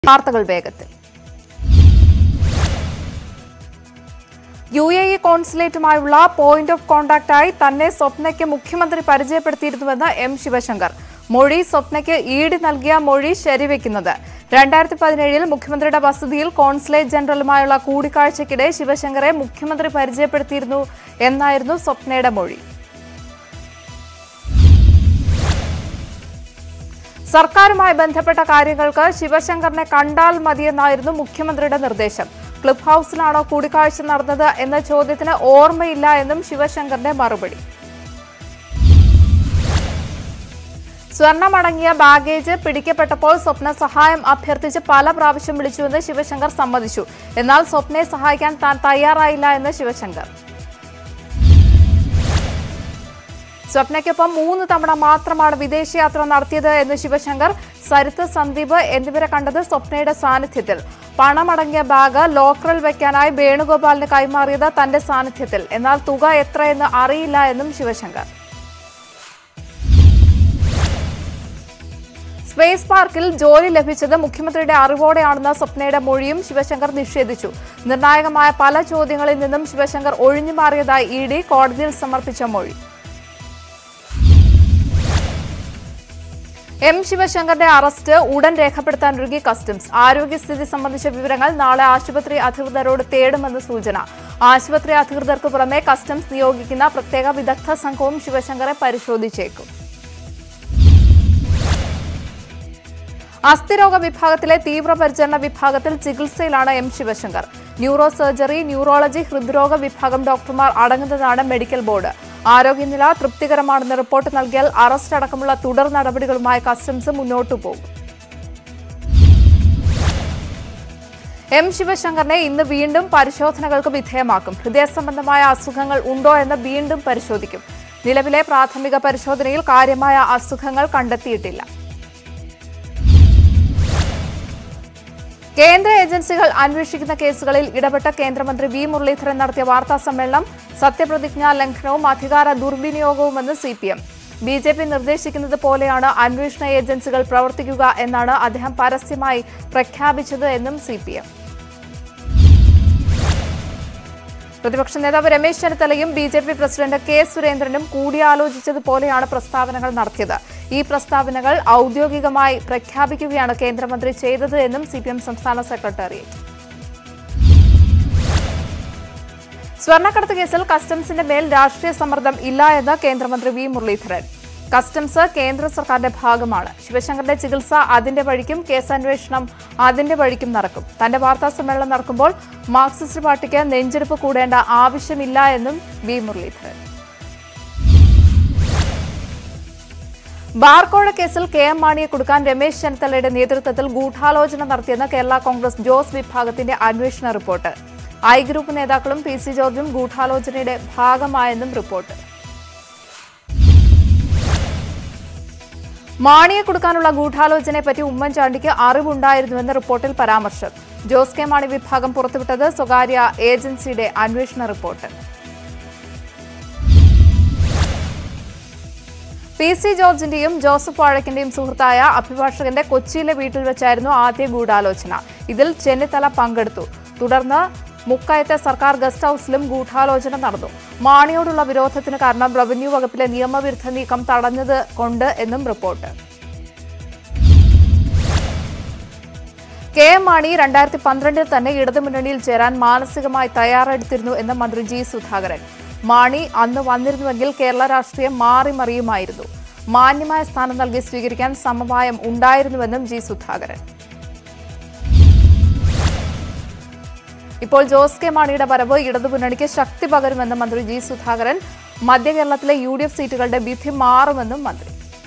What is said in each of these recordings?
വാർത്തകൾ വേഗത്തിൽ. UAE കോൺസുലേറ്റുമായുള്ള പോയിന്റ് ഓഫ് കോൺടാക്റ്റായി തന്നെ സ്വപ്നയ്ക്ക് മുഖ്യമന്ത്രി പരിചയപ്പെടുത്തിയിരുന്നുവെന്ന് M. ശിവശങ്കർ. മൊഴി സ്വപ്നയ്ക്ക് ED നൽകിയ മൊഴി ശരിവെക്കുന്നത് 2017 മുഖ്യമന്ത്രിയുടെ വസതിയിൽ കോൺസുലേറ്റ് ജനറലുമായുള്ള കൂടിക്കാഴ്ചയ്ക്കിടെ ശിവശങ്കറെ മുഖ്യമന്ത്രി പരിചയപ്പെടുത്തിയിരുന്നു എന്നായിരുന്നു സ്വപ്നയുടെ മൊഴി. സർക്കാരുമായി ബന്ധപ്പെട്ട കാര്യങ്ങൾക്ക് ശിവശങ്കറിനെ കണ്ടാൽ മതിയെന്നായിരുന്നു മുഖ്യമന്ത്രിയുടെ നിർദ്ദേശം. ക്ലിഫ് ഹൌസിലാണോ കൂടിക്കാഴ്ച നടന്നത് എന്ന ചോദ്യത്തിന് ഓർമ്മയില്ല എന്നും ശിവശങ്കറിന്റെ മറുപടി. സ്വർണമടങ്ങിയ ബാഗേജ് പിടിക്കപ്പെട്ടപ്പോൾ സ്വപ്ന സഹായം അഭ്യർത്ഥിച്ച് പല പ്രാവശ്യം വിളിച്ചുവെന്ന് ശിവശങ്കർ സമ്മതിച്ചു. എന്നാൽ സ്വപ്നയെ സഹായിക്കാൻ താൻ തയ്യാറായില്ല എന്ന് ശിവശങ്കർ. സ്വപ്നയ്ക്കൊപ്പം 3 തവണ മാത്രമാണ് വിദേശയാത്ര നടത്തിയത് എന്ന് ശിവശങ്കർ. സരിത്ത്, സന്ദീപ് എന്നിവരെ കണ്ടത് സ്വപ്നയുടെ സാന്നിധ്യത്തിൽ. പണമടങ്ങിയ ബാഗ് ലോക്കറിൽ വെക്കാനായി വേണുഗോപാലിന് കൈമാറിയത് തന്റെ സാന്നിധ്യത്തിൽ. എന്നാൽ തുക എത്രയെന്ന് അറിയില്ല എന്നും ശിവശങ്കർ. സ്പേസ് പാർക്കിൽ ജോലി ലഭിച്ചത് മുഖ്യമന്ത്രിയുടെ അറിവോടെയാണെന്ന സ്വപ്നയുടെ മൊഴിയും ശിവശങ്കർ നിഷേധിച്ചു. നിർണായകമായ പല ചോദ്യങ്ങളിൽ നിന്നും ശിവശങ്കർ ഒഴിഞ്ഞുമാറിയതായി ED കോടതിയിൽ സമർപ്പിച്ച മൊഴി. M. ശിവശങ്കറിന്റെ അറസ്റ്റ് ഉടൻ രേഖപ്പെടുത്താനൊരുങ്ങി കസ്റ്റംസ്. ആരോഗ്യസ്ഥിതി സംബന്ധിച്ച വിവരങ്ങൾ നാളെ ആശുപത്രി അധികൃതരോട് തേടുമെന്ന് സൂചന. ആശുപത്രി അധികൃതർക്ക് പുറമെ കസ്റ്റംസ് നിയോഗിക്കുന്ന പ്രത്യേക വിദഗ്ധ സംഘവും ശിവശങ്കറെ പരിശോധിച്ചേക്കും. അസ്ഥിരോഗ വിഭാഗത്തിലെ തീവ്രപരിചരണ വിഭാഗത്തിൽ ചികിത്സയിലാണ് M. Sivasankar. Neuro surgery, neurology, ഹൃദ്രോഗ വിഭാഗം ഡോക്ടർമാർ അടങ്ങുന്നതാണ് മെഡിക്കൽ ബോർഡ്. ആരോഗ്യനില തൃപ്തികരമാണെന്ന് റിപ്പോർട്ട് നൽകിയാൽ അറസ്റ്റ് അടക്കമുള്ള തുടർ നടപടികളുമായി കസ്റ്റംസ് മുന്നോട്ടു പോകും. M. ശിവശങ്കറിനെ ഇന്ന് വീണ്ടും പരിശോധനകൾക്ക് വിധേയമാക്കും. ഹൃദയ സംബന്ധമായ അസുഖങ്ങൾ ഉണ്ടോ എന്ന് വീണ്ടും പരിശോധിക്കും. നിലവിലെ പ്രാഥമിക പരിശോധനയിൽ കാര്യമായ അസുഖങ്ങൾ കണ്ടെത്തിയിട്ടില്ല. കേന്ദ്ര ഏജൻസികൾ അന്വേഷിക്കുന്ന കേസുകളിൽ ഇടപെട്ട കേന്ദ്രമന്ത്രി V. മുരളീധരൻ നടത്തിയ വാർത്താ സമ്മേളനം സത്യപ്രതിജ്ഞാ ലംഘനവും അധികാര ദുർവിനിയോഗവുമെന്ന് CPM. BJP നിർദ്ദേശിക്കുന്നത് പോലെയാണ് അന്വേഷണ ഏജൻസികൾ പ്രവർത്തിക്കുക എന്നാണ് അദ്ദേഹം പരസ്യമായി പ്രഖ്യാപിച്ചത് എന്നും CPM. പ്രതിപക്ഷ നേതാവ് രമേശ് ചെന്നിത്തലയും BJP പ്രസിഡന്റ് K. സുരേന്ദ്രനും കൂടിയാലോചിച്ചതുപോലെയാണ് പ്രസ്താവനകൾ നടത്തിയത്. ഈ പ്രസ്താവനകൾ ഔദ്യോഗികമായി പ്രഖ്യാപിക്കുകയാണ് കേന്ദ്രമന്ത്രി ചെയ്തത് എന്നും CPM സംസ്ഥാന സെക്രട്ടേറിയറ്റ്. സ്വർണ്ണക്കടത്ത് കേസിൽ കസ്റ്റംസിന്റെ മേൽ രാഷ്ട്രീയ സമ്മർദ്ദം ഇല്ല എന്ന് കേന്ദ്രമന്ത്രി V. മുരളീധരൻ. കസ്റ്റംസ് കേന്ദ്ര സർക്കാരിന്റെ ഭാഗമാണ്. ശിവശങ്കറിന്റെ ചികിത്സ അതിന്റെ വഴിക്കും കേസന്വേഷണം അതിന്റെ വഴിക്കും നടക്കും. തന്റെ വാർത്താ സമ്മേളനം നടക്കുമ്പോൾ മാർക്സിസ്റ്റ് പാർട്ടിക്ക് നെഞ്ചെടുപ്പ് കൂടേണ്ട ആവശ്യമില്ല എന്നും V. മുരളീധരൻ. ബാർക്കോഴ കേസിൽ KM മാണിയെ കൊടുക്കാൻ രമേശ് ചെന്നിത്തലയുടെ നേതൃത്വത്തിൽ ഗൂഢാലോചന നടത്തിയെന്ന് കേരള കോൺഗ്രസ് ജോസ് വിഭാഗത്തിന്റെ അന്വേഷണ റിപ്പോർട്ട്. I ഗ്രൂപ്പ് നേതാക്കളും PC ജോർജും ഗൂഢാലോചനയുടെ ഭാഗമായെന്നും റിപ്പോർട്ട്. മാണിയെ കൊടുക്കാനുള്ള ഗൂഢാലോചനയെപ്പറ്റി ഉമ്മൻചാണ്ടിക്ക് അറിവുണ്ടായിരുന്നുവെന്ന് റിപ്പോർട്ടിൽ പരാമർശം. ജോസ് K. മാണി വിഭാഗം പുറത്തുവിട്ടത് സ്വകാര്യ ഏജൻസിയുടെ അന്വേഷണ റിപ്പോർട്ട്. PC ജോർജിന്റെയും ജോസഫ് വാഴക്കിന്റെയും സുഹൃത്തായ അഭിഭാഷകന്റെ കൊച്ചിയിലെ വീട്ടിൽ വെച്ചായിരുന്നു ആദ്യ ഗൂഢാലോചന. ഇതിൽ ചെന്നിത്തല പങ്കെടുത്തു. തുടർന്ന് മുക്കയത്തെ സർക്കാർ ഗസ്റ്റ് ഹൌസിലും ഗൂഢാലോചന നടന്നു. മാണിയോടുള്ള വിരോധത്തിന് കാരണം റവന്യൂ വകുപ്പിലെ നിയമവിരുദ്ധ നീക്കം തടഞ്ഞത് കൊണ്ട് എന്നും റിപ്പോർട്ട്. KM മാണി 2012 തന്നെ ഇടതുമുന്നണിയിൽ ചേരാൻ മാനസികമായി തയ്യാറെടുത്തിരുന്നു എന്ന് മന്ത്രി G. സുധാകരൻ. മാണി അന്ന് വന്നിരുന്നുവെങ്കിൽ കേരള രാഷ്ട്രീയം മാറിമറിയുമായിരുന്നു. മാന്യമായ സ്ഥാനം നൽകി സ്വീകരിക്കാൻ സമവായം ഉണ്ടായിരുന്നുവെന്നും G. സുധാകരൻ. ഇപ്പോൾ ജോസ് K. മാണിയുടെ വരവ് ഇടതുമുന്നണിക്ക് ശക്തി പകരുമെന്ന് മന്ത്രി G. സുധാകരൻ. മധ്യ കേരളത്തിലെ UDF സീറ്റുകളുടെ വിധി മാറുമെന്നും മന്ത്രി.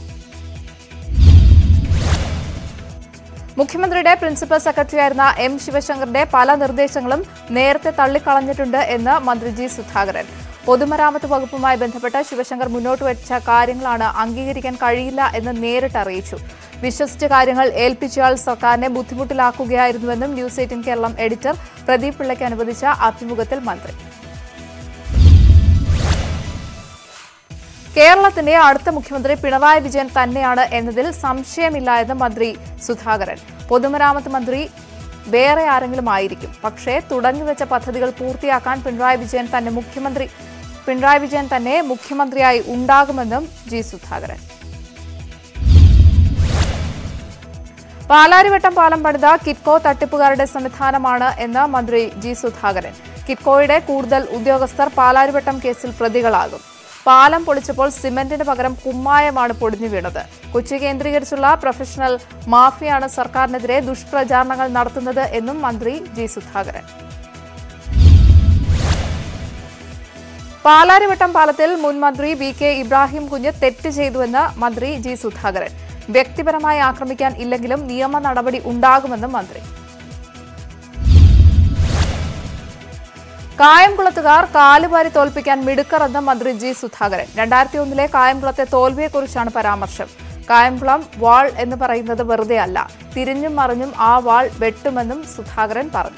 മുഖ്യമന്ത്രിയുടെ പ്രിൻസിപ്പൽ സെക്രട്ടറിയായിരുന്ന M. ശിവശങ്കറിന്റെ പല നിർദ്ദേശങ്ങളും നേരത്തെ തള്ളിക്കളഞ്ഞിട്ടുണ്ട് എന്ന് മന്ത്രി G. സുധാകരൻ. പൊതുമരാമത്ത് വകുപ്പുമായി ബന്ധപ്പെട്ട് ശിവശങ്കർ മുന്നോട്ട് വെച്ച കാര്യങ്ങളാണ് അംഗീകരിക്കാൻ കഴിയില്ല എന്ന് നേരിട്ട് അറിയിച്ചു. വിശ്വസിച്ച കാര്യങ്ങൾ ഏൽപ്പിച്ചയാൾ സർക്കാരിനെ ബുദ്ധിമുട്ടിലാക്കുകയായിരുന്നുവെന്നും ന്യൂസ് 18 കേരളം എഡിറ്റർ പ്രദീപ് പിള്ളയ്ക്ക് അനുവദിച്ച അഭിമുഖത്തിൽ മന്ത്രി. കേരളത്തിന്റെ അടുത്ത മുഖ്യമന്ത്രി പിണറായി വിജയൻ തന്നെയാണ് എന്നതിൽ സംശയമില്ല എന്ന് മന്ത്രി സുധാകരൻ. പൊതുമരാമത്ത് മന്ത്രി വേറെ ആരെങ്കിലും ആയിരിക്കും. പക്ഷേ തുടങ്ങിവെച്ച പദ്ധതികൾ പൂർത്തിയാക്കാൻ പിണറായി വിജയൻ തന്നെ മുഖ്യമന്ത്രിയായി ഉണ്ടാകുമെന്നും ജി സുധാകരൻ. പാലാരിവട്ടം പാലം പണിത കിറ്റ്കോ തട്ടിപ്പുകാരുടെ സംവിധാനമാണ് എന്ന് മന്ത്രി ജി സുധാകരൻ. കിറ്റ്കോയുടെ കൂടുതൽ ഉദ്യോഗസ്ഥർ പാലാരിവട്ടം കേസിൽ പ്രതികളാകും. പാലം പൊളിച്ചപ്പോൾ സിമന്റിന് പകരം കുമ്മായമാണ് പൊടിഞ്ഞു വീണത്. കൊച്ചി കേന്ദ്രീകരിച്ചുള്ള പ്രൊഫഷണൽ മാഫിയാണ് സർക്കാരിനെതിരെ ദുഷ്പ്രചാരണങ്ങൾ നടത്തുന്നത് എന്നും മന്ത്രി ജി സുധാകരൻ. പാലാരിവട്ടം പാലത്തിൽ മുൻ മന്ത്രി വി കെ ഇബ്രാഹിം കുഞ്ഞ് തെറ്റ് ചെയ്തുവെന്ന് മന്ത്രി ജി സുധാകരൻ. വ്യക്തിപരമായി ആക്രമിക്കാൻ ഇല്ലെങ്കിലും നിയമ നടപടി ഉണ്ടാകുമെന്നും മന്ത്രി. കായംകുളത്തുകാർ കാലുവാരി തോൽപ്പിക്കാൻ മിടുക്കറെന്ന് മന്ത്രി ജി സുധാകരൻ. 2001 കായംകുളത്തെ തോൽവിയെക്കുറിച്ചാണ് പരാമർശം. കായംകുളം വാൾ എന്ന് പറയുന്നത് വെറുതെ അല്ല, തിരിഞ്ഞും മറിഞ്ഞും ആ വാൾ വെട്ടുമെന്നും സുധാകരൻ പറഞ്ഞു.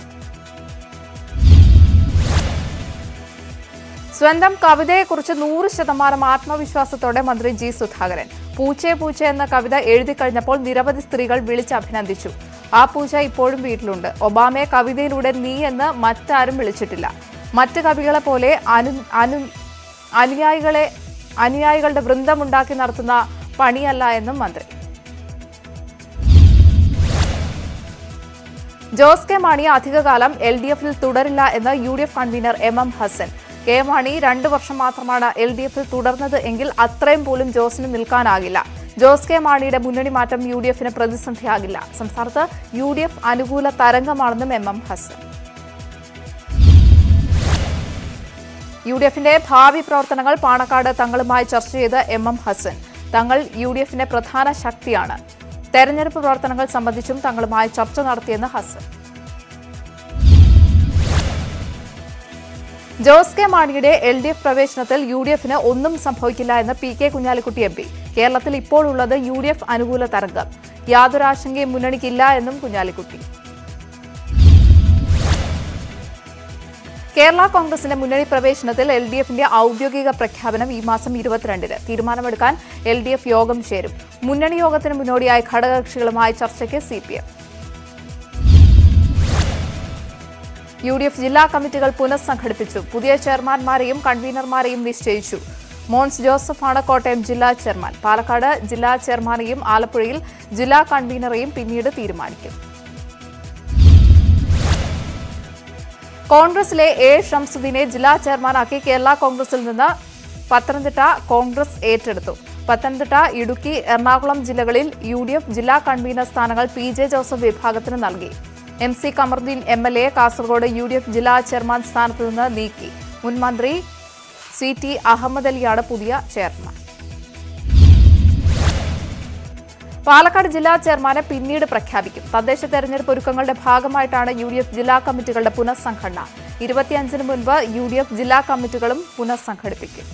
സ്വന്തം കവിതയെക്കുറിച്ച് 100% ആത്മവിശ്വാസത്തോടെ മന്ത്രി ജി സുധാകരൻ. പൂച്ചേ പൂച്ച എന്ന കവിത എഴുതി കഴിഞ്ഞപ്പോൾ നിരവധി സ്ത്രീകൾ വിളിച്ചഭിനന്ദിച്ചു. ആ പൂച്ച ഇപ്പോഴും വീട്ടിലുണ്ട്. ഒബാമയെ കവിതയിലൂടെ നീ എന്ന് മറ്റാരും വിളിച്ചിട്ടില്ല. മറ്റ് കവികളെ പോലെ അനുയായികളുടെ വൃന്ദമുണ്ടാക്കി നടത്തുന്ന പണിയല്ല എന്നും മന്ത്രി. ജോസ് കെ മാണി അധികകാലം LDF-ൽ തുടരില്ല എന്ന് UDF convener MM Hasan. K Mani 2 വർഷം മാത്രമാണ് LDF-ൽ തുടർന്നത് എങ്കിൽ അത്രയും പോലും ജോസിന് നിൽക്കാനാകില്ല. ജോസ് കെ മാണിയുടെ മുന്നണി മാറ്റം UDF-ന് പ്രതിസന്ധിയാകില്ല. സംസ്ഥാനത്ത് UDF അനുകൂല തരംഗമാണെന്നും MM ഹസൻ. UDF-ന്റെ ഭാവി പ്രവർത്തനങ്ങൾ പാണക്കാട് തങ്ങളുമായി ചർച്ച ചെയ്ത് MM ഹസൻ. തങ്ങൾ UDF-ന്റെ പ്രധാന ശക്തിയാണ്. തെരഞ്ഞെടുപ്പ് പ്രവർത്തനങ്ങൾ സംബന്ധിച്ചും തങ്ങളുമായി ചർച്ച നടത്തിയെന്ന് ഹസൻ. ജോസ് കെ മാണിയുടെ LDF പ്രവേശനത്തിൽ UDF-ന് ഒന്നും സംഭവിക്കില്ല എന്ന് PK കുഞ്ഞാലിക്കുട്ടി MP. കേരളത്തിൽ ഇപ്പോൾ ഉള്ളത് UDF അനുകൂല തരംഗം. യാതൊരു ആശങ്കയും മുന്നണിക്കില്ല എന്നും കുഞ്ഞാലിക്കുട്ടി. കേരള കോൺഗ്രസിന്റെ മുന്നണി പ്രവേശനത്തിൽ LDF-ന്റെ ഔദ്യോഗിക പ്രഖ്യാപനം ഈ മാസം 22-ന്. തീരുമാനമെടുക്കാൻ LDF യോഗം ചേരും. മുന്നണി യോഗത്തിന് മുന്നോടിയായി ഘടകകക്ഷികളുമായി ചർച്ചയ്ക്ക് CPM. UDF ജില്ലാ കമ്മിറ്റികൾ പുനഃസംഘടിപ്പിച്ചു. പുതിയ ചെയർമാൻമാരെയും കൺവീനർമാരെയും നിശ്ചയിച്ചു. മോൻസ് ജോസഫാണ് കോട്ടയം ജില്ലാ ചെയർമാൻ. പാലക്കാട് ജില്ലാ ചെയർമാനെയും ആലപ്പുഴയിൽ ജില്ലാ കൺവീനറെയും പിന്നീട് തീരുമാനിക്കും. കോൺഗ്രസിലെ A ഷംസുദ്ദീനെ ജില്ലാ ചെയർമാനാക്കി കേരള കോൺഗ്രസിൽ നിന്ന് പത്തനംതിട്ട കോൺഗ്രസ് ഏറ്റെടുത്തു. പത്തനംതിട്ട, ഇടുക്കി, എറണാകുളം ജില്ലകളിൽ UDF ജില്ലാ കൺവീനർ സ്ഥാനങ്ങൾ PJ ജോസഫ് വിഭാഗത്തിന് നൽകി. MC Kamaruddin MLA Kasaragod UDF ജില്ലാ ചെയർമാൻ സ്ഥാനത്ത് നിന്ന് നീക്കി. മുൻ മന്ത്രി CT അഹമ്മദ് അലിയാണ് പുതിയ ചെയർമാൻ. പാലക്കാട് ജില്ലാ ചെയർമാനെ പിന്നീട് പ്രഖ്യാപിക്കും. തദ്ദേശ തെരഞ്ഞെടുപ്പ് ഒരുക്കങ്ങളുടെ ഭാഗമായിട്ടാണ് UDF ജില്ലാ കമ്മിറ്റികളുടെ പുനഃസംഘടന. 25-ന് മുൻപ് UDF ജില്ലാ കമ്മിറ്റികളും പുനഃസംഘടിപ്പിക്കും.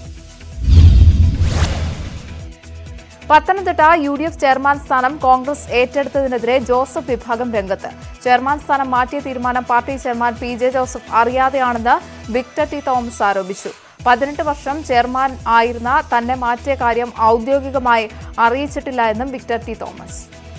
പത്തനംതിട്ട UDF ചെയർമാൻ സ്ഥാനം കോൺഗ്രസ് ഏറ്റെടുത്തതിനെതിരെ ജോസഫ് വിഭാഗം രംഗത്ത്. ചെയർമാൻ സ്ഥാനം മാറ്റിയ തീരുമാനം പാർട്ടി ചെയർമാൻ PJ ജോസഫ് അറിയാതെയാണെന്ന് വിക്ടർ ടി തോമസ് ആരോപിച്ചു. 18 വർഷം ചെയർമാൻ ആയിരുന്ന തന്നെ മാറ്റിയ കാര്യം ഔദ്യോഗികമായി അറിയിച്ചിട്ടില്ല എന്നും വിക്ടർ ടി തോമസ്.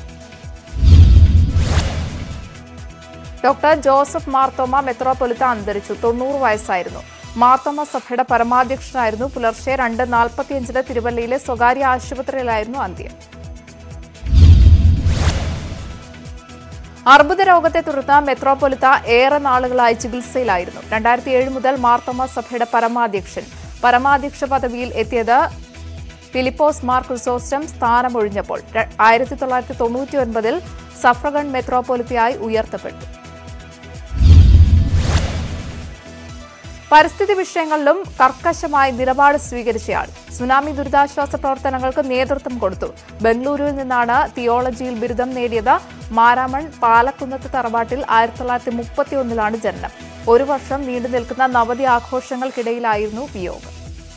ഡോക്ടർ ജോസഫ് മാർത്തോമ മെത്രോപൊലിത്ത അന്തരിച്ചു. 90 വയസ്സായിരുന്നു. മാർത്തോമ സഭയുടെ പരമാധ്യക്ഷനായിരുന്നു. പുലർച്ചെ 2:45-ന് തിരുവല്ലയിലെ സ്വകാര്യ ആശുപത്രിയിലായിരുന്നു അന്ത്യം. അർബുദ രോഗത്തെ തുടർന്ന് മെത്രോപൊലിത്ത ഏറെ നാളുകളായി ചികിത്സയിലായിരുന്നു. 2007 മുതൽ മാർത്തോമ സഭയുടെ പരമാധ്യക്ഷ പദവിയിൽ എത്തിയത് ഫിലിപ്പോസ് മാർ ക്രിസോസ്റ്റം സ്ഥാനമൊഴിഞ്ഞപ്പോൾ 1999-ൽ സഫ്രഗൺ മെത്രോപൊലിത്തയായി ഉയർത്തപ്പെട്ടു. പരിസ്ഥിതി വിഷയങ്ങളിലും കർക്കശമായി നിലപാട് സ്വീകരിച്ചയാൾ. സുനാമി ദുരിതാശ്വാസ പ്രവർത്തനങ്ങൾക്ക് നേതൃത്വം കൊടുത്തു. ബംഗളൂരുവിൽ നിന്നാണ് തിയോളജിയിൽ ബിരുദം നേടിയത്. മാരാമൺ പാലക്കുന്നത്ത് തറവാട്ടിൽ 1931-ലാണ് ജനനം. 1 വർഷം നീണ്ടു നിൽക്കുന്ന നവതി ആഘോഷങ്ങൾക്കിടയിലായിരുന്നു വിയോഗം.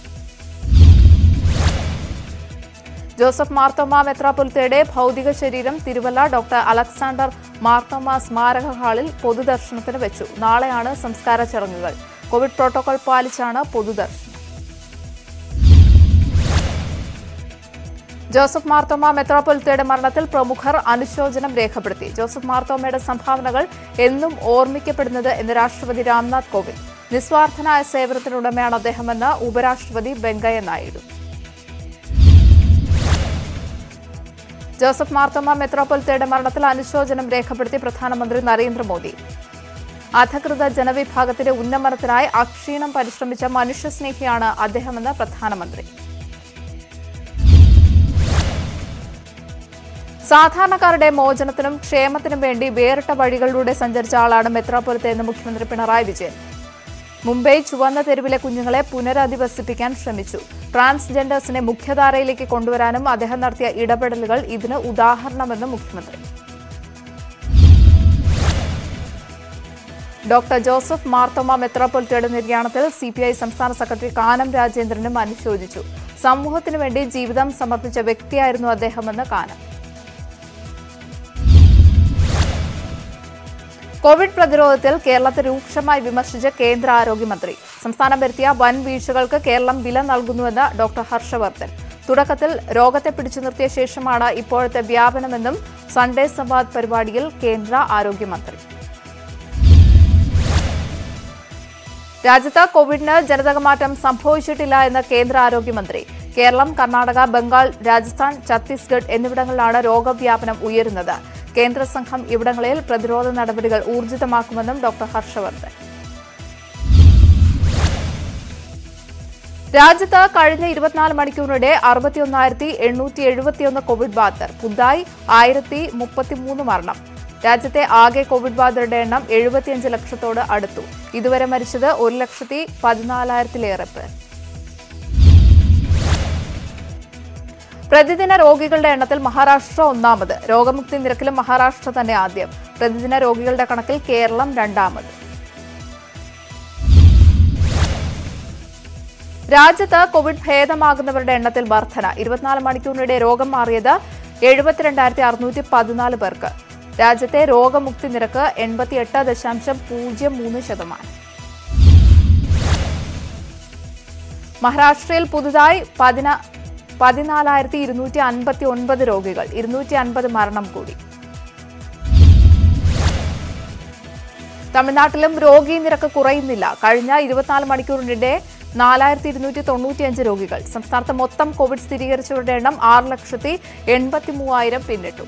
ജോസഫ് മാർത്തോമ മെത്രോപൊലിത്തയുടെ ഭൗതിക ശരീരം തിരുവല്ല ഡോക്ടർ അലക്സാണ്ടർ മാർത്തോമ സ്മാരക ഹാളിൽ പൊതുദർശനത്തിന് വെച്ചു. നാളെയാണ് സംസ്കാര ചടങ്ങുകൾ. കോവിഡ് പ്രോട്ടോകോൾ പാലിച്ചാണ് പൊതുദർശനം. ജോസഫ് മാർത്തോമ മെത്രാപ്പൊലീത്തയുടെ മരണത്തിൽ പ്രമുഖർ അനുശോചനം രേഖപ്പെടുത്തി. ജോസഫ് മാർത്തോമയുടെ സംഭാവനകൾ എന്നും ഓർമ്മിക്കപ്പെടുന്നത് എന്ന് രാഷ്ട്രപതി രാംനാഥ് കോവിന്ദ്. നിസ്വാർത്ഥനായ സേവനത്തിനുടമയാണ് അദ്ദേഹമെന്ന് ഉപരാഷ്ട്രപതി വെങ്കയ്യ നായിഡു. ജോസഫ് മാർത്തോമ മെത്രാപ്പൊലീത്തയുടെ മരണത്തിൽ അനുശോചനം രേഖപ്പെടുത്തി പ്രധാനമന്ത്രി നരേന്ദ്രമോദി. അധകൃത ജനവിഭാഗത്തിന്റെ ഉന്നമനത്തിനായി അക്ഷീണം പരിശ്രമിച്ച മനുഷ്യസ്നേഹിയാണ് അദ്ദേഹമെന്ന് പ്രധാനമന്ത്രി. സാധാരണക്കാരുടെ മോചനത്തിനും ക്ഷേമത്തിനും വേണ്ടി വേറിട്ട വഴികളിലൂടെ സഞ്ചരിച്ച ആളാണ് മെത്രാപ്പൊലീത്ത എന്ന് മുഖ്യമന്ത്രി പിണറായി വിജയൻ. മുംബൈ ചുവന്ന തെരുവിലെ കുഞ്ഞുങ്ങളെ പുനരധിവസിപ്പിക്കാൻ ശ്രമിച്ചു. ട്രാൻസ്ജെൻഡേഴ്സിനെ മുഖ്യധാരയിലേക്ക് കൊണ്ടുവരാനും അദ്ദേഹം നടത്തിയ ഇടപെടലുകൾ ഇതിന് ഉദാഹരണമെന്ന് മുഖ്യമന്ത്രി. ഡോക്ടർ ജോസഫ് മാർത്തോമ മെത്രാപ്പൊലീത്തയുടെ നിര്യാണത്തിൽ സിപിഐ സംസ്ഥാന സെക്രട്ടറി കാനം രാജേന്ദ്രനും അനുശോചിച്ചു. സമൂഹത്തിനു വേണ്ടി ജീവിതം സമർപ്പിച്ച വ്യക്തിയായിരുന്നു അദ്ദേഹമെന്ന് കാനം. കോവിഡ് പ്രതിരോധത്തിൽ കേരളത്തെ രൂക്ഷമായി വിമർശിച്ച് കേന്ദ്ര ആരോഗ്യമന്ത്രി. സംസ്ഥാനം വരുത്തിയ വൻ വീഴ്ചകൾക്ക് കേരളം വില നൽകുന്നുവെന്ന് ഡോക്ടർ ഹർഷവർദ്ധൻ. തുടക്കത്തിൽ രോഗത്തെ പിടിച്ചു നിർത്തിയ ശേഷമാണ് ഇപ്പോഴത്തെ വ്യാപനമെന്നും സൺഡേ സംവാദ് പരിപാടിയിൽ കേന്ദ്ര ആരോഗ്യമന്ത്രി. രാജ്യത്ത് കോവിഡിന് ജനിതകമാറ്റം സംഭവിച്ചിട്ടില്ല എന്ന് കേന്ദ്ര ആരോഗ്യമന്ത്രി. കേരളം, കർണാടക, ബംഗാൾ, രാജസ്ഥാൻ, ഛത്തീസ്ഗഡ് എന്നിവിടങ്ങളിലാണ് രോഗവ്യാപനം ഉയരുന്നത്. കേന്ദ്ര സംഘം ഇവിടങ്ങളിൽ പ്രതിരോധ നടപടികൾ ഊർജിതമാക്കുമെന്നും ഡോക്ടർ ഹർഷവർദ്ധൻ. രാജ്യത്ത് കഴിഞ്ഞ 24 മണിക്കൂറിനിടെ 61,871 കോവിഡ് ബാധിതർ. പുതുതായി 1033 മരണം. രാജ്യത്തെ ആകെ കോവിഡ് ബാധിതരുടെ എണ്ണം 75 ലക്ഷത്തോട് അടുത്തു. ഇതുവരെ മരിച്ചത് 1,14,000-ലേറെ പേർ. പ്രതിദിന രോഗികളുടെ എണ്ണത്തിൽ മഹാരാഷ്ട്ര ഒന്നാമത്. രോഗമുക്തി നിരക്കിലും മഹാരാഷ്ട്ര തന്നെ ആദ്യം. പ്രതിദിന രോഗികളുടെ കണക്കിൽ കേരളം രണ്ടാമത്. രാജ്യത്ത് കോവിഡ് ഭേദമാകുന്നവരുടെ എണ്ണത്തിൽ വർധന. 24 മണിക്കൂറിനിടെ രോഗം മാറിയത് 72,614 പേർക്ക്. രാജ്യത്തെ രോഗമുക്തി നിരക്ക് 88.03%. മഹാരാഷ്ട്രയിൽ പുതുതായി 14,259 രോഗികൾ. 250 മരണം കൂടി. തമിഴ്നാട്ടിലും രോഗി നിരക്ക് കുറയുന്നില്ല. കഴിഞ്ഞ 24 മണിക്കൂറിനിടെ 4,295 രോഗികൾ. സംസ്ഥാനത്ത് മൊത്തം കോവിഡ് സ്ഥിരീകരിച്ചവരുടെ എണ്ണം 6,83,000 പിന്നിട്ടു.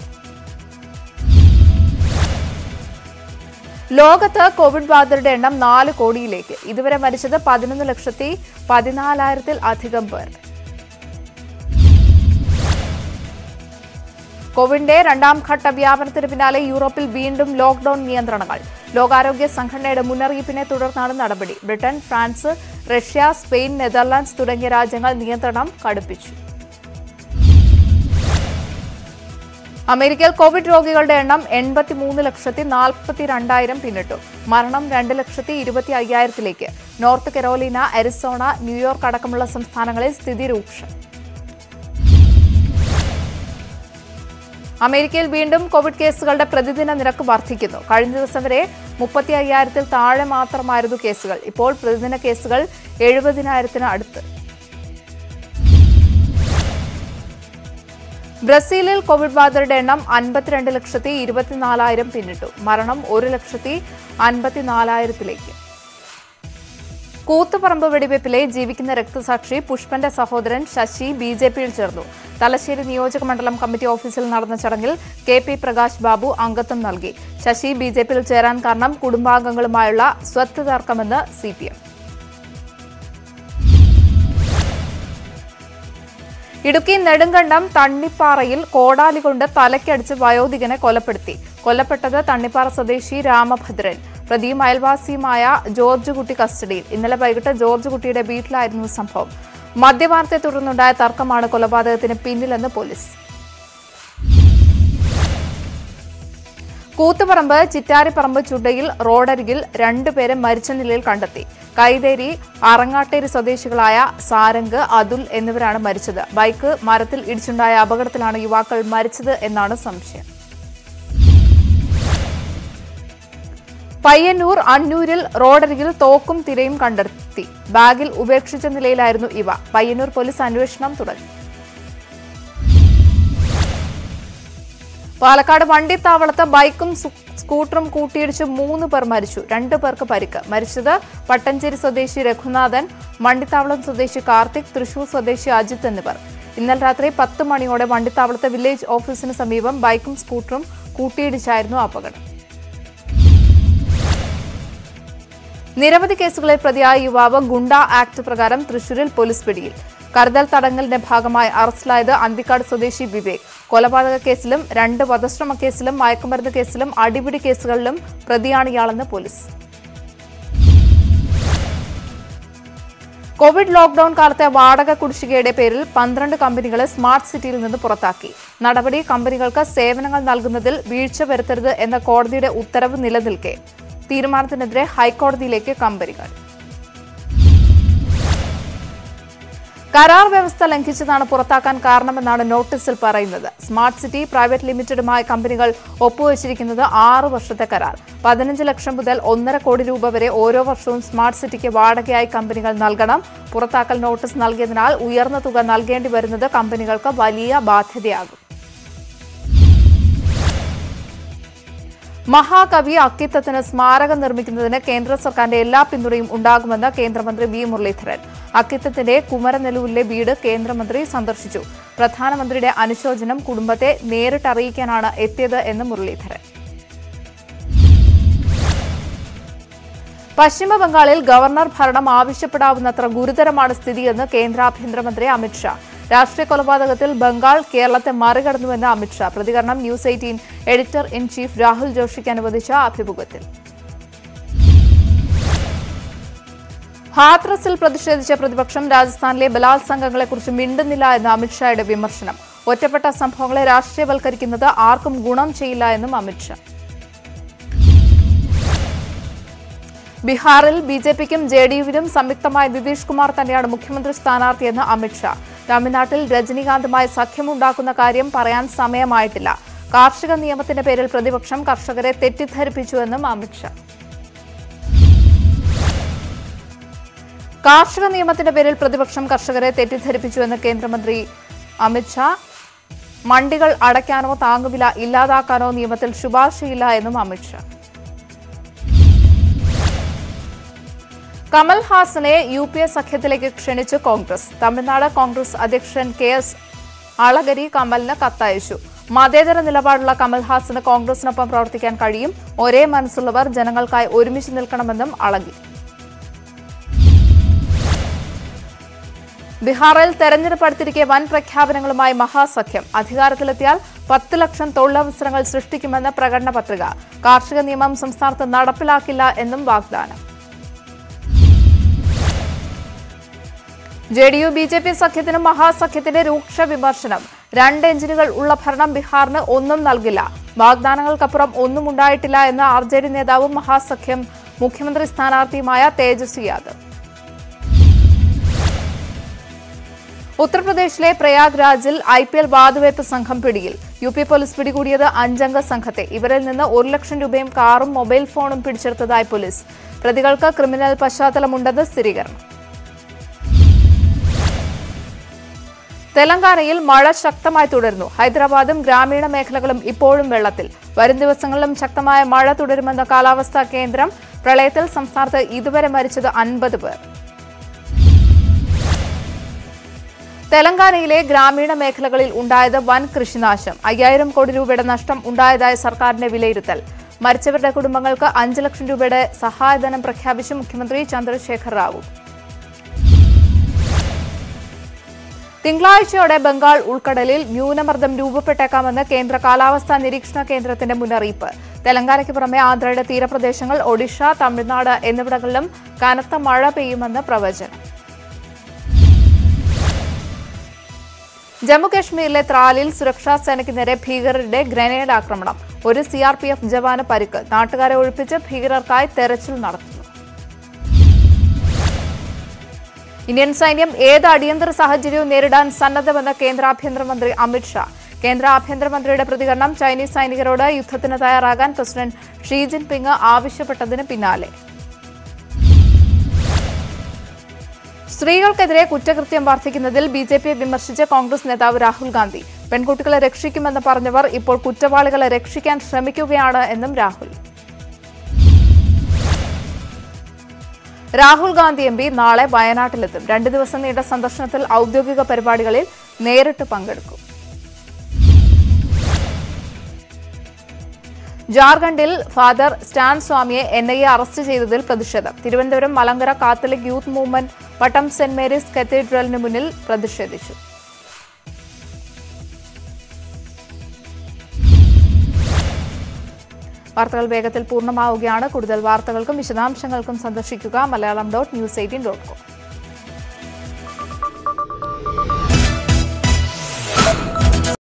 ലോകത്ത് കോവിഡ് ബാധിതരുടെ എണ്ണം 4 കോടിയിലേക്ക്. ഇതുവരെ മരിച്ചത് 11,14,000-ൽ പേർ. കോവിഡിന്റെ രണ്ടാം ഘട്ട വ്യാപനത്തിന് പിന്നാലെ യൂറോപ്പിൽ വീണ്ടും ലോക്ഡൌൺ നിയന്ത്രണങ്ങൾ. ലോകാരോഗ്യ സംഘടനയുടെ മുന്നറിയിപ്പിനെ തുടർന്നാണ് നടപടി. Britain, France, Russia, Spain, Netherlands തുടങ്ങിയ രാജ്യങ്ങൾ നിയന്ത്രണം കടുപ്പിച്ചു. അമേരിക്കയിൽ കോവിഡ് രോഗികളുടെ എണ്ണം 83,42,000 പിന്നിട്ടു. മരണം 2,25,000-ലേക്ക്. നോർത്ത് കരോലിന, അരിസോണ, ന്യൂയോർക്ക് അടക്കമുള്ള സംസ്ഥാനങ്ങളിൽ സ്ഥിതി രൂക്ഷം. അമേരിക്കയിൽ വീണ്ടും കോവിഡ് കേസുകളുടെ പ്രതിദിന നിരക്ക് വർദ്ധിക്കുന്നു. കഴിഞ്ഞ ദിവസം വരെ 35,000-ൽ താഴെ മാത്രമായിരുന്നു കേസുകൾ. ഇപ്പോൾ പ്രതിദിന കേസുകൾ 70,000-ന് അടുത്ത്. ബ്രസീലിൽ കോവിഡ് ബാധിതരുടെ എണ്ണം 52,24,000 പിന്നിട്ടു. മരണം 1,54,000-ലേക്ക്. കൂത്തുപറമ്പ് വെടിവയ്പിലെ ജീവിക്കുന്ന രക്തസാക്ഷി പുഷ്പന്റെ സഹോദരൻ ശശി BJPയിൽ ചേർന്നു. തലശ്ശേരി നിയോജക മണ്ഡലം കമ്മിറ്റി ഓഫീസിൽ നടന്ന ചടങ്ങിൽ KP പ്രകാശ് ബാബു അംഗത്വം നൽകി. ശശി BJPയിൽ ചേരാൻ കാരണം കുടുംബാംഗങ്ങളുമായുള്ള സ്വത്ത് തർക്കമെന്ന് CPM. ഇടുക്കി നെടുങ്കണ്ടം തണ്ണിപ്പാറയിൽ കോടാലി കൊണ്ട് തലയ്ക്കടിച്ച് വയോധികനെ കൊലപ്പെടുത്തി. കൊല്ലപ്പെട്ടത് തണ്ണിപ്പാറ സ്വദേശി രാമഭദ്രൻ. പ്രതിയും അയൽവാസിയുമായ ജോർജ് കുട്ടി കസ്റ്റഡിയിൽ. ഇന്നലെ വൈകിട്ട് ജോർജ് കുട്ടിയുടെ വീട്ടിലായിരുന്നു സംഭവം. മദ്യപാനത്തെ തുടർന്നുണ്ടായ തർക്കമാണ് കൊലപാതകത്തിന് പിന്നിലെന്ന് പോലീസ്. കൂത്തുപറമ്പ് ചിറ്റാരിപ്പറമ്പ് ചുടയിൽ റോഡരികിൽ 2 പേരെ മരിച്ച നിലയിൽ കണ്ടെത്തി. കൈതേരി അറങ്ങാട്ടേരി സ്വദേശികളായ സാരംഗ്, അതുൽ എന്നിവരാണ് മരിച്ചത്. ബൈക്ക് മരത്തിൽ ഇടിച്ചുണ്ടായ അപകടത്തിലാണ് യുവാക്കൾ മരിച്ചത് എന്നാണ് സംശയം. പയ്യന്നൂർ അന്നൂരിൽ റോഡരികിൽ തോക്കും തിരയും കണ്ടെത്തി. ബാഗിൽ ഉപേക്ഷിച്ച നിലയിലായിരുന്നു ഇവ. പയ്യന്നൂർ പോലീസ് അന്വേഷണം തുടങ്ങി. പാലക്കാട് വണ്ടിത്താവളത്ത് ബൈക്കും സ്കൂട്ടറും കൂട്ടിയിടിച്ച് 3 പേർ മരിച്ചു. 2 പേർക്ക് പരിക്ക്. മരിച്ചത് പട്ടഞ്ചേരി സ്വദേശി രഘുനാഥൻ, വണ്ടിത്താവളം സ്വദേശി കാർത്തിക്, തൃശൂർ സ്വദേശി അജിത് എന്നിവർ. ഇന്നലെ രാത്രി 10 മണിയോടെ വണ്ടിത്താവളത്തെ വില്ലേജ് ഓഫീസിന് സമീപം ബൈക്കും സ്കൂട്ടറും കൂട്ടിയിടിച്ചായിരുന്നു അപകടം. നിരവധി കേസുകളിൽ പ്രതിയായ യുവാവ് ഗുണ്ട ആക്ട് പ്രകാരം തൃശൂരിൽ പോലീസ് പിടിയിൽ. കരുതൽ തടങ്കലിന്റെ ഭാഗമായി അറസ്റ്റിലായത് അന്തിക്കാട് സ്വദേശി വിവേക്. കൊലപാതക കേസിലും 2 വധശ്രമ കേസിലും മയക്കുമരുന്ന് കേസിലും അടിപിടി കേസുകളിലും പ്രതിയാണ് ഇയാളെന്ന് പോലീസ്. കോവിഡ് ലോക്ഡൌൺ കാലത്തെ വാടക കുടിശ്ശികയുടെ പേരിൽ 12 കമ്പനികളെ സ്മാർട്ട് സിറ്റിയിൽ നിന്ന് പുറത്താക്കി. നടപടി കമ്പനികൾക്ക് സേവനങ്ങൾ നൽകുന്നതിൽ വീഴ്ച വരുത്തരുത് എന്ന കോടതിയുടെ ഉത്തരവ് നിലനിൽക്കെ തീരുമാനത്തിനെതിരെ ഹൈക്കോടതിയിലേക്ക് കമ്പനികൾ. കരാർ വ്യവസ്ഥ ലംഘിച്ചതാണ് പുറത്താക്കാൻ കാരണമെന്നാണ് നോട്ടീസിൽ പറയുന്നത്. സ്മാർട്ട് സിറ്റി പ്രൈവറ്റ് ലിമിറ്റഡുമായി കമ്പനികൾ ഒപ്പുവച്ചിരിക്കുന്നത് 6 വർഷത്തെ കരാർ. 15 ലക്ഷം മുതൽ 1.5 കോടി രൂപ വരെ ഓരോ വർഷവും സ്മാർട്ട് സിറ്റിക്ക് വാടകയായി കമ്പനികൾ നൽകണം. പുറത്താക്കൽ നോട്ടീസ് നൽകിയതിനാൽ ഉയർന്ന തുക നൽകേണ്ടി വരുന്നത് കമ്പനികൾക്ക് വലിയ ബാധ്യതയാകും. മഹാകവി അക്കിത്തത്തിന് സ്മാരകം നിർമ്മിക്കുന്നതിന് കേന്ദ്ര സർക്കാരിന്റെ എല്ലാ പിന്തുണയും ഉണ്ടാകുമെന്ന് കേന്ദ്രമന്ത്രി വി മുരളീധരൻ. അക്കിത്തത്തിന്റെ കുമരനെല്ലൂരിലെ വീട് കേന്ദ്രമന്ത്രി സന്ദർശിച്ചു. പ്രധാനമന്ത്രിയുടെ അനുശോചനം കുടുംബത്തെ നേരിട്ടറിയിക്കാനാണ് എത്തിയത് എന്ന് മുരളീധരൻ. പശ്ചിമബംഗാളിൽ ഗവർണർ ഭരണം ആവശ്യപ്പെടാവുന്നത്ര ഗുരുതരമാണ് സ്ഥിതിയെന്ന് കേന്ദ്ര ആഭ്യന്തരമന്ത്രി അമിത്ഷാ. രാഷ്ട്രീയ കൊലപാതകത്തിൽ ബംഗാൾ കേരളത്തെ മറികടന്നുവെന്ന് അമിത്ഷാ. പ്രതികരണം news 18 editor in chief Rahul ജോഷിക്ക് അനുവദിച്ച അഭിമുഖത്തിൽ. ഹാത്രസിൽ പ്രതിഷേധിച്ച പ്രതിപക്ഷം രാജസ്ഥാനിലെ ബലാത്സംഗങ്ങളെക്കുറിച്ച് മിണ്ടുന്നില്ല എന്ന് അമിത്ഷായുടെ വിമർശനം. ഒറ്റപ്പെട്ട സംഭവങ്ങളെ രാഷ്ട്രീയവൽക്കരിക്കുന്നത് ആർക്കും ഗുണം ചെയ്യില്ല എന്നും അമിത്ഷാ. ബീഹാറിൽ ബിജെപിക്കും ജെഡിയുവിനും സംയുക്തമായി നിതീഷ് കുമാർ തന്നെയാണ് മുഖ്യമന്ത്രി സ്ഥാനാർത്ഥിയെന്ന് അമിത്ഷാ. തമിഴ്നാട്ടിൽ രജനീകാന്തുമായി സഖ്യമുണ്ടാക്കുന്ന കാര്യം പറയാൻ സമയമായിട്ടില്ല. കാർഷിക നിയമത്തിന്റെ പേരിൽ പ്രതിപക്ഷം കർഷകരെ തെറ്റിദ്ധരിപ്പിച്ചുവെന്നും അമിത്ഷാ. കാർഷിക നിയമത്തിന്റെ പേരിൽ പ്രതിപക്ഷം കർഷകരെ തെറ്റിദ്ധരിപ്പിച്ചുവെന്ന് കേന്ദ്രമന്ത്രി അമിത്ഷാ. മണ്ടികൾ അടയ്ക്കാനോ താങ്ങുവില ഇല്ലാതാക്കാനോ നിയമത്തിൽ ശുപാർശയില്ല എന്നും അമിത്ഷാ. കമൽഹാസനെ UPA സഖ്യത്തിലേക്ക് ക്ഷണിച്ച് കോൺഗ്രസ്. തമിഴ്നാട് കോൺഗ്രസ് അധ്യക്ഷൻ KS അളഗരി കമലിന് കത്തയച്ചു. മതേതര നിലപാടുള്ള കമൽഹാസന് കോൺഗ്രസിനൊപ്പം പ്രവർത്തിക്കാൻ കഴിയും. ഒരേ മനസ്സുള്ളവർ ജനങ്ങൾക്കായി ഒരുമിച്ച് നിൽക്കണമെന്നും അളഗരി. ബീഹാറിൽ തെരഞ്ഞെടുപ്പ് അടുത്തിരിക്കെ വൻ പ്രഖ്യാപനങ്ങളുമായി മഹാസഖ്യം. അധികാരത്തിലെത്തിയാൽ 10 ലക്ഷം തൊഴിലവസരങ്ങൾ സൃഷ്ടിക്കുമെന്ന് പ്രകടന പത്രിക. കാർഷിക നിയമം സംസ്ഥാനത്ത് നടപ്പിലാക്കില്ല എന്നും വാഗ്ദാനം. JDU BJP സഖ്യത്തിനും മഹാസഖ്യത്തിന്റെ രൂക്ഷ വിമർശനം. 2 എഞ്ചിനുകൾ ഉള്ള ഭരണം ബീഹാറിന് ഒന്നും നൽകില്ല. വാഗ്ദാനങ്ങൾക്കപ്പുറം ഒന്നും ഉണ്ടായിട്ടില്ല എന്ന് RJD നേതാവും മഹാസഖ്യം മുഖ്യമന്ത്രി സ്ഥാനാർത്ഥിയുമായ തേജസ്വി യാദവ്. ഉത്തർപ്രദേശിലെ പ്രയാഗ്രാജിൽ IPL വാതുവയ്പ് സംഘം പിടിയിൽ. UP പോലീസ് പിടികൂടിയത് 5 അംഗ സംഘത്തെ. ഇവരിൽ നിന്ന് 1 ലക്ഷം രൂപയും കാറും മൊബൈൽ ഫോണും പിടിച്ചെടുത്തതായി പോലീസ്. പ്രതികൾക്ക് ക്രിമിനൽ പശ്ചാത്തലമുണ്ടെന്ന് സ്ഥിരീകരണം. തെലങ്കാനയിൽ മഴ ശക്തമായി തുടരുന്നു. ഹൈദരാബാദും ഗ്രാമീണ മേഖലകളും ഇപ്പോഴും വെള്ളത്തിൽ. വരും ദിവസങ്ങളിലും ശക്തമായ മഴ തുടരുമെന്ന് കാലാവസ്ഥാ കേന്ദ്രം. പ്രളയത്തിൽ സംസ്ഥാനത്ത് ഇതുവരെ മരിച്ചത് 50 പേർ. തെലങ്കാനയിലെ ഗ്രാമീണ മേഖലകളിൽ ഉണ്ടായത് വൻ കൃഷിനാശം. 5000 കോടി രൂപയുടെ നഷ്ടം ഉണ്ടായതായി സർക്കാരിന്റെ വിലയിരുത്തൽ. മരിച്ചവരുടെ കുടുംബങ്ങൾക്ക് 5 ലക്ഷം രൂപയുടെ സഹായധനം പ്രഖ്യാപിച്ച് മുഖ്യമന്ത്രി ചന്ദ്രശേഖർ റാവു. തിങ്കളാഴ്ചയോടെ ബംഗാൾ ഉൾക്കടലിൽ ന്യൂനമർദ്ദം രൂപപ്പെട്ടേക്കാമെന്ന് കേന്ദ്ര കാലാവസ്ഥാ നിരീക്ഷണ കേന്ദ്രത്തിന്റെ മുന്നറിയിപ്പ്. തെലങ്കാനയ്ക്ക് പുറമെ ആന്ധ്രയുടെ തീരപ്രദേശങ്ങൾ, ഒഡീഷ, തമിഴ്നാട് എന്നിവിടങ്ങളിലും കനത്ത മഴ പെയ്യുമെന്ന് പ്രവചനം. ജമ്മുകശ്മീരിലെ ത്രാലിൽ സുരക്ഷാ സേനയ്ക്ക് നേരെ ഭീകരരുടെ ഗ്രനേഡ് ആക്രമണം. ഒരു CRPF ജവാന് പരിക്ക്. നാട്ടുകാരെ ഒഴിപ്പിച്ച് ഭീകരർക്കായി തെരച്ചിൽ നടത്തുന്നു. ഇന്ത്യൻ സൈന്യം ഏത് അടിയന്തര സാഹചര്യവും നേരിടാൻ സന്നദ്ധമെന്ന് കേന്ദ്ര ആഭ്യന്തരമന്ത്രി അമിത്ഷാ. കേന്ദ്ര ആഭ്യന്തരമന്ത്രിയുടെ പ്രതികരണം ചൈനീസ് സൈനികരോട് യുദ്ധത്തിന് തയ്യാറാകാൻ പ്രസിഡന്റ് ഷീ ജിൻപിങ് ആവശ്യപ്പെട്ടതിന് പിന്നാലെ. സ്ത്രീകൾക്കെതിരെ കുറ്റകൃത്യം വർദ്ധിക്കുന്നതിൽ BJPയെ വിമർശിച്ച് കോൺഗ്രസ് നേതാവ് രാഹുൽ ഗാന്ധി. പെൺകുട്ടികളെ രക്ഷിക്കുമെന്ന് പറഞ്ഞവർ ഇപ്പോൾ കുറ്റവാളികളെ രക്ഷിക്കാൻ ശ്രമിക്കുകയാണ് എന്നും രാഹുൽ ഗാന്ധി എം പി നാളെ വയനാട്ടിലെത്തും. 2 ദിവസം നീണ്ട സന്ദർശനത്തിൽ ഔദ്യോഗിക പരിപാടികളിൽ നേരിട്ട് പങ്കെടുക്കും. ജാർഖണ്ഡിൽ ഫാദർ സ്റ്റാൻ സ്വാമിയെ NIA അറസ്റ്റ് ചെയ്തതിൽ പ്രതിഷേധം. Thiruvananthapuram Malankara Catholic youth movement Pattom saint Mary's കത്തീഡ്രലിന് മുന്നിൽ പ്രതിഷേധിച്ചു. വാർത്തകൾ വേഗത്തിൽ പൂർണ്ണമാവുകയാണ്. കൂടുതൽ വാർത്തകൾക്കും വിശദാംശങ്ങൾക്കും സന്ദർശിക്കുക malayalam.news18.com.